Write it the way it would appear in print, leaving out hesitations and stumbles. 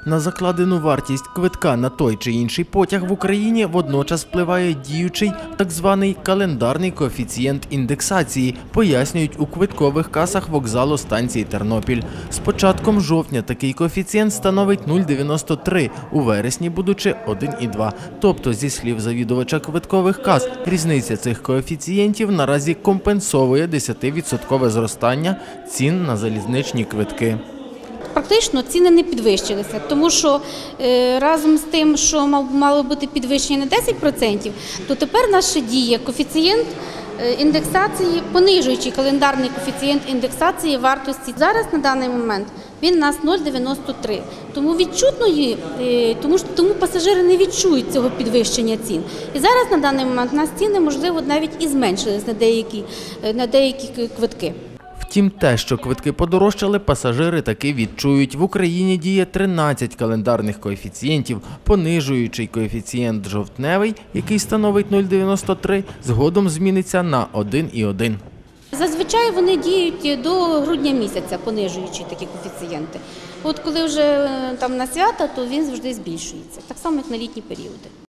На закладену вартість квитка на той чи інший потяг в Україні водночас впливає діючий так званий календарний коефіцієнт індексації, пояснюють у квиткових касах вокзалу станції Тернопіль. З початком жовтня такий коефіцієнт становить 0,93, у вересні будучи 1,2. Тобто, зі слів завідувача квиткових кас, різниця цих коефіцієнтів наразі компенсовує 10% зростання цін на залізничні квитки. Практично ціни не підвищилися, тому що разом з тим, що мало бути підвищення на 10%, то тепер наш діє коефіцієнт індексації, понижуючий календарний коефіцієнт індексації вартості. Зараз на даний момент він у нас 0,93. Тому відчутної, тому пасажири не відчують цього підвищення цін. І зараз на даний момент у нас ціни, можливо, навіть і зменшились на деякі квитки. Втім, те, що квитки подорожчали, пасажири таки відчують. В Україні діє 13 календарних коефіцієнтів. Понижуючий коефіцієнт жовтневий, який становить 0,93, згодом зміниться на 1,1. Зазвичай вони діють до грудня місяця, понижуючи такі коефіцієнти. От коли вже там на свята, то він завжди збільшується, так само як на літні періоди.